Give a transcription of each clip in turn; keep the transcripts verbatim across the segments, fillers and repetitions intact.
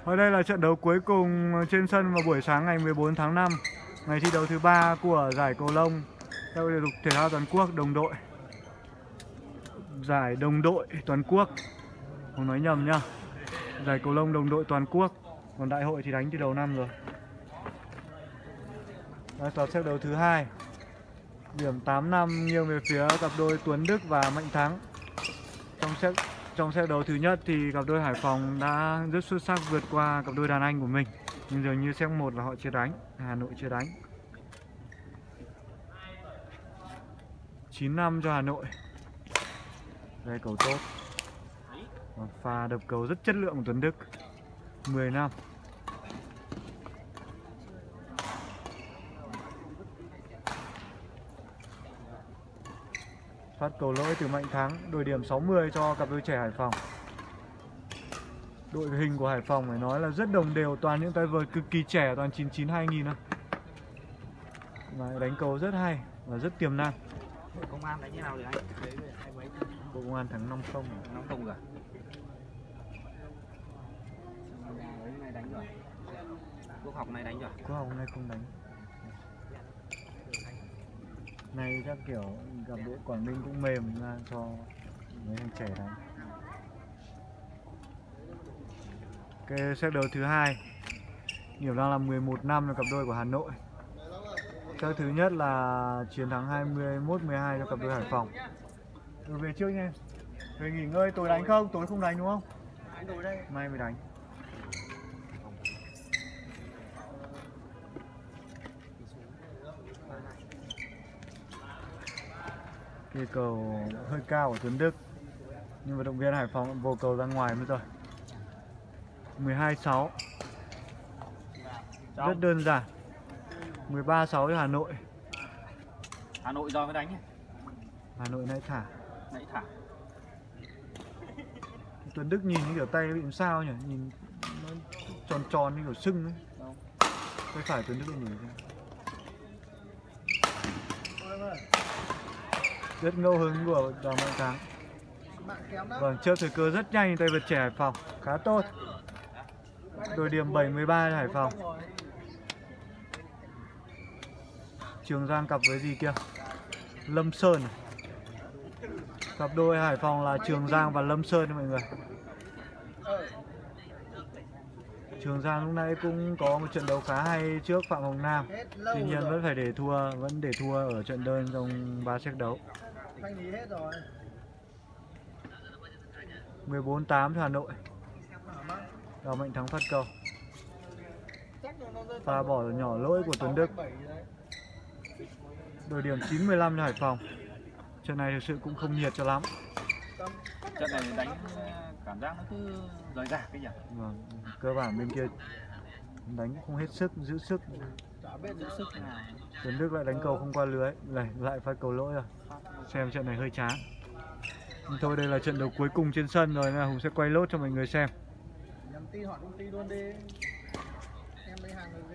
Ở đây là trận đấu cuối cùng trên sân vào buổi sáng ngày mười bốn tháng năm, ngày thi đấu thứ ba của giải cầu lông theo thể dục thể thao toàn quốc đồng đội. Giải đồng đội toàn quốc, không nói nhầm nhá. Giải cầu lông đồng đội toàn quốc. Còn đại hội thì đánh từ đầu năm rồi. Đây là xếp đấu thứ hai. Điểm tám năm nghiêng về phía cặp đôi Tuấn Đức và Mạnh Thắng. Trong set trong set đấu thứ nhất thì cặp đôi Hải Phòng đã rất xuất sắc vượt qua cặp đôi đàn anh của mình. Nhưng dường như set một là họ chưa đánh, Hà Nội chưa đánh. chín năm cho Hà Nội. Đây cầu tốt. Và pha đập cầu rất chất lượng của Tuấn Đức. mười năm. Phát cầu lỗi từ Mạnh Thắng, đổi điểm sáu mươi cho cặp đôi trẻ Hải Phòng. Đội hình của Hải Phòng phải nói là rất đồng đều, toàn những tay vợt cực kỳ trẻ, toàn chín chín hai nghìn thôi. Mà đánh cầu rất hay và rất tiềm năng. Bộ Công an đánh như nào rồi anh? Bộ Công an thắng năm không. năm không rồi. Mấy này đánh rồi. Quốc học này đánh rồi. Quốc học hôm nay không đánh. Này chắc kiểu gặp đội Quảng Ninh cũng mềm ra cho mấy thằng trẻ đánh. Cái set đấu thứ hai, điểm đang là mười một năm cho cặp đôi của Hà Nội. Set thứ nhất là chiến thắng hai mươi mốt mười hai cho cặp đôi Hải Phòng. Rồi về trước nha. Về nghỉ ngơi, tối đánh không? Tối không đánh đúng không? Tối đây. Mai mới đánh. Cái cầu hơi cao của Tuấn Đức, nhưng vận động viên Hải Phòng vô cầu ra ngoài mất rồi. mười hai sáu. Rất đơn giản. mười ba sáu cho Hà Nội. Hà Nội do mới đánh nhé. Hà Nội nãy thả. Nãy thả. Tuấn Đức nhìn như kiểu tay bị làm sao nhỉ? Nhìn nó tròn tròn như kiểu sưng ấy. Đâu? Tay phải Tuấn Đức nhìn xem. Rất ngẫu hứng của Đoàn Mạnh Thắng. Vâng, trước thời cơ rất nhanh tay vợt trẻ Hải Phòng, khá tốt. Đội điểm bảy mươi ba cho Hải Phòng. Trường Giang cặp với gì kia? Lâm Sơn. Cặp đôi Hải Phòng là Trường Giang và Lâm Sơn mọi người. Trường Giang lúc nãy cũng có một trận đấu khá hay trước Phạm Hồng Nam. Tuy nhiên vẫn phải để thua, vẫn để thua ở trận đơn trong ba set đấu. mười bốn tám cho Hà Nội. Đào Mạnh Thắng phát cầu. Pha bỏ nhỏ lỗi của Tuấn Đức. Đội điểm chín mười lăm cho Hải Phòng. Trận này thực sự cũng không nhiệt cho lắm. Trận này đánh cảm giác nó cứ rời rạc cái nhỉ. Vâng, cơ bản bên kia đánh không hết sức, giữ sức. Giữ sức nào. Tuấn Đức lại đánh cầu không qua lưới, lại lại phát cầu lỗi rồi. Xem trận này hơi chán. Nhưng thôi đây là trận đấu cuối cùng trên sân rồi nên Hùng sẽ quay lốt cho mọi người xem. Nhắn tin hỏi công ty luôn đi. Em lấy hàng rồi.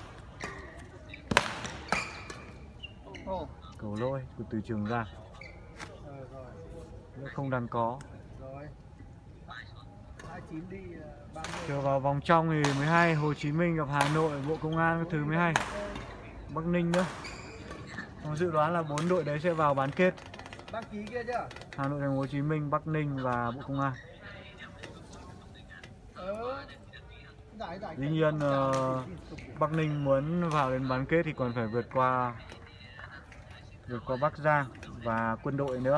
Oh. Cầu lỗi của từ Trường Giang. Rồi rồi. Không đáng có. Rồi. hai chín đi ba mươi. Chờ vào vòng trong thì mới hay. Hồ Chí Minh gặp Hà Nội, Bộ Công an các thứ mới hay. Bắc Ninh nữa. Còn dự đoán là bốn đội đấy sẽ vào bán kết. Đăng ký kia chưa? Hà Nội, Thành phố Hồ Chí Minh, Bắc Ninh và Bộ Công an. Ừ. Giải, giải, Tuy nhiên uh, Bắc Ninh muốn vào đến bán kết thì còn phải vượt qua vượt qua Bắc Giang và Quân đội nữa.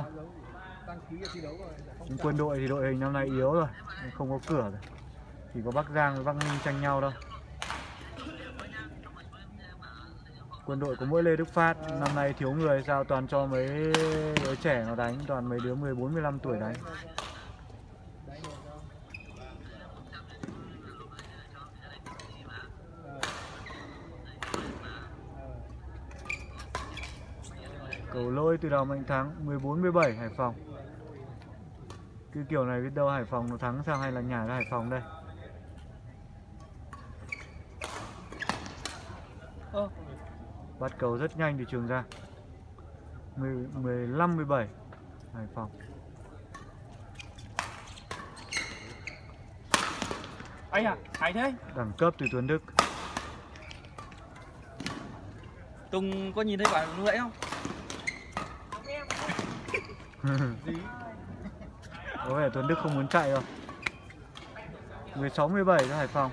Nhưng Quân đội thì đội hình năm nay yếu rồi, không có cửa rồi. Chỉ có Bắc Giang với Bắc Ninh tranh nhau đâu. Quân đội có mỗi Lê Đức Phát, năm nay thiếu người sao toàn cho mấy đứa trẻ nó đánh, toàn mấy đứa mười bốn mười lăm tuổi đánh. Cầu lôi từ Đào Mạnh Thắng, mười bốn mười bảy Hải Phòng. Cái kiểu này biết đâu Hải Phòng nó thắng sao hay là nhả ra Hải Phòng đây. Ơ. Bắt cầu rất nhanh từ Trường Giang. mười lăm mười bảy Hải Phòng. Ấy à, hay thế. Đẳng cấp từ Tuấn Đức. Tùng có nhìn thấy quả lúc nãy không? Có vẻ Tuấn Đức không muốn chạy đâu. mười sáu mười bảy cho Hải Phòng.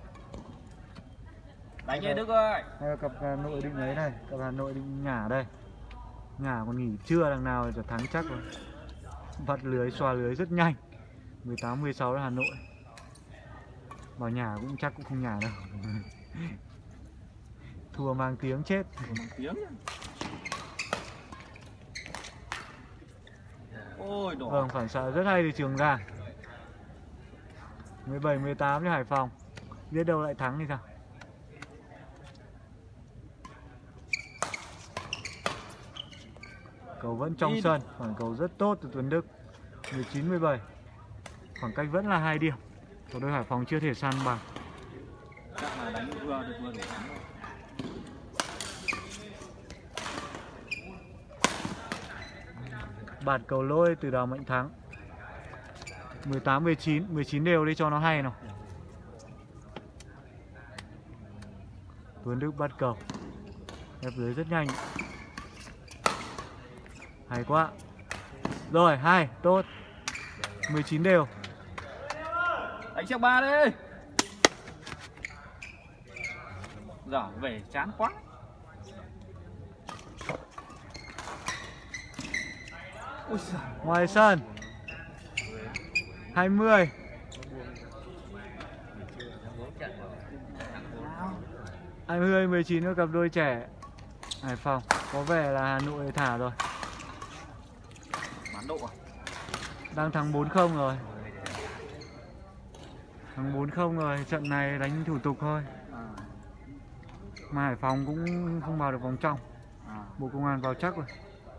Đánh nghe Đức ơi. Hay là cặp Hà Nội định ấy này, cặp Hà Nội định nhả đây. Nhả còn nghỉ trưa đằng nào thì thắng chắc rồi. Vặt lưới, xòa lưới rất nhanh. mười tám mười sáu là Hà Nội. Vào nhà cũng chắc cũng không nhả đâu. Thua mang tiếng chết. Bằng tiếng nhá. Ôi đỏ. Vâng, phản xạ rất hay từ Trường ra. mười bảy mười tám cho Hải Phòng. Biết đâu lại thắng thì sao? Cầu vẫn trong sân, khoảng cầu rất tốt từ Tuấn Đức. mười chín mười bảy. Khoảng cách vẫn là hai điểm. Cầu đôi Hải Phòng chưa thể san bằng. Chắc là đánh vừa được vừa đủ thắng. Bạt cầu lôi từ Đào Mạnh Thắng. mười tám mười chín, mười chín đều đi cho nó hay nào. Tuấn Đức bắt cầu. Ép lưới rất nhanh. Hay quá. Rồi, hay, tốt. mười chín đều. Đánh chiếc ba đi. Giở về chán quá. Ôi giời. Ngoài sân. hai mươi. hai mươi mười chín với cặp đôi trẻ Hải Phòng. Có vẻ là Hà Nội thả rồi. Bán độ à? Đang thắng bốn không rồi. Thắng bốn không rồi, trận này đánh thủ tục thôi. À. Mà Hải Phòng cũng không vào được vòng trong. À. Bộ Công an vào chắc rồi.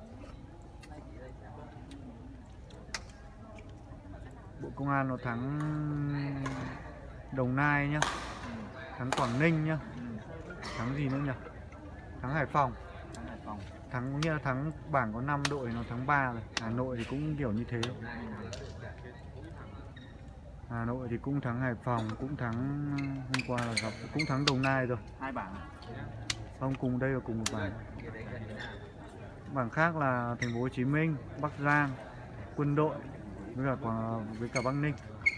Bộ Công an nó thắng Đồng Nai nhá. Thắng Quảng Ninh nhá. Thắng gì nữa nhỉ? Thắng Hải Phòng. Thắng Hải Phòng. Thắng cũng như là thắng bảng có năm đội nó thắng ba rồi. Hà Nội thì cũng kiểu như thế. Hà Nội thì cũng thắng Hải Phòng, cũng thắng hôm qua là gặp cũng thắng Đồng Nai rồi. Hai bảng. Không, cùng đây là cùng một bảng. Bảng khác là Thành phố Hồ Chí Minh, Bắc Giang, Quân đội với cả với cả Bắc Ninh.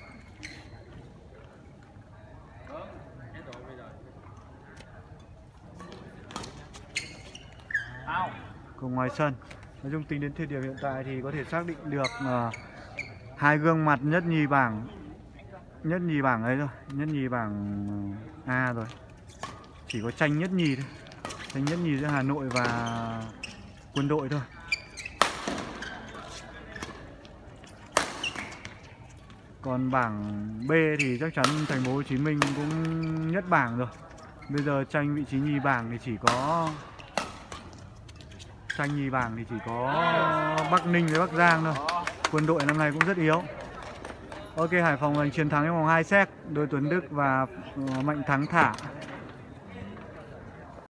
Ao. Cùng ngoài sân. Nói chung tính đến thời điểm hiện tại thì có thể xác định được uh, hai gương mặt nhất nhì bảng nhất nhì bảng ấy rồi, nhất nhì bảng A rồi. Chỉ có tranh nhất nhì thôi. Tranh nhất nhì giữa Hà Nội và Quân đội thôi. Còn bảng B thì chắc chắn Thành phố Hồ Chí Minh cũng nhất bảng rồi. Bây giờ tranh vị trí nhì bảng thì chỉ có tranh nhì bảng thì chỉ có Bắc Ninh với Bắc Giang thôi. Quân đội năm nay cũng rất yếu. Ok, Hải Phòng giành chiến thắng trong vòng hai set. Đôi Tuấn Đức và Mạnh Thắng thả.